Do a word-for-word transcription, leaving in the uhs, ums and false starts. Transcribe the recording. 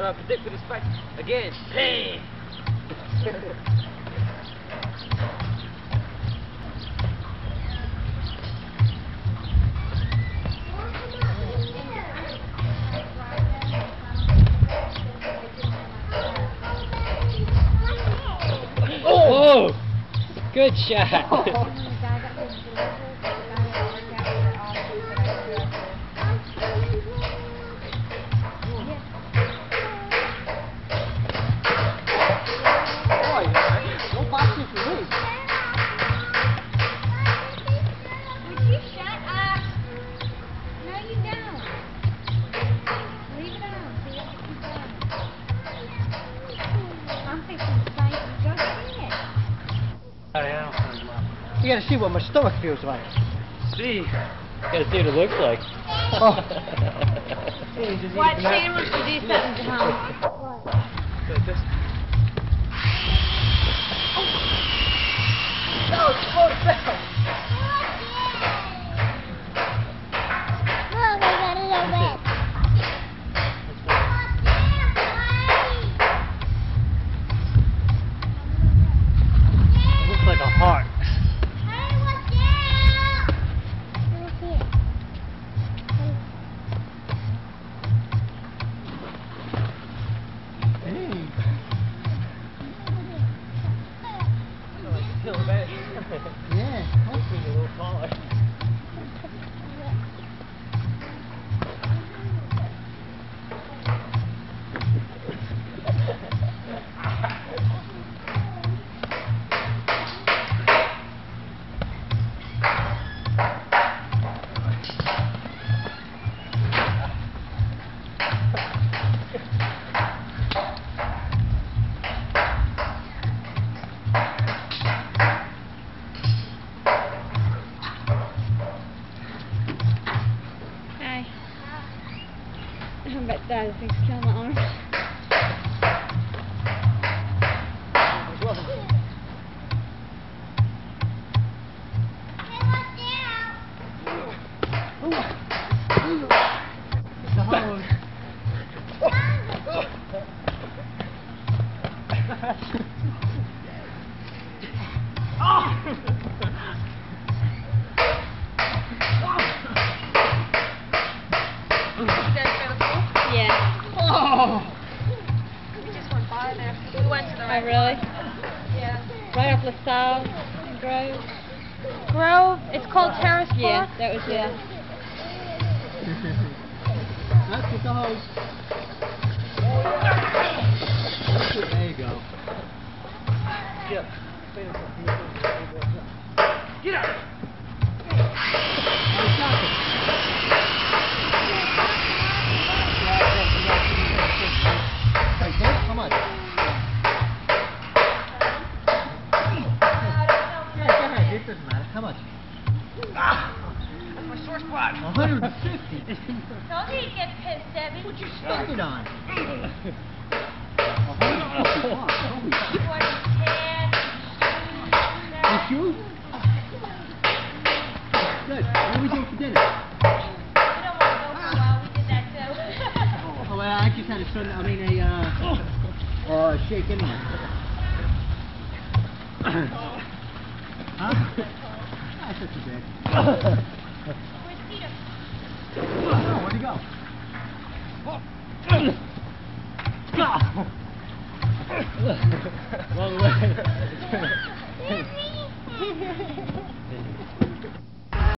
Uh, predict with the spike. Again. Bang! Oh! Good shot! You gotta see what my stomach feels like. See? Gotta see what it looks like. Oh. What, Shane wants to do something to home. Like this. Oh! No, it's close down! Look, I got it on it. It looks like a heart. Yeah, hopefully a little taller. I bet that thing's killing my arms. We just went by there. We went to the right Oh, really? Yeah. Right off LaSalle and Grove. Grove? It's called Terrace Park? Yeah, that was it. That's the hose. There you go. Get Get out! How much? It doesn't matter. How much? Ah! That's my sore spot! one hundred fifty. Told you you'd get pissed, Debbie. What'd you spend it on? What, The shoes? Good. What are we doing for dinner? We don't want to go for a while. We did that too. Oh, well, I just had a sun, I mean a, uh, uh, shake anyway. Huh? That's not too bad. Where's Peter? Oh, where'd he go? Wrong way.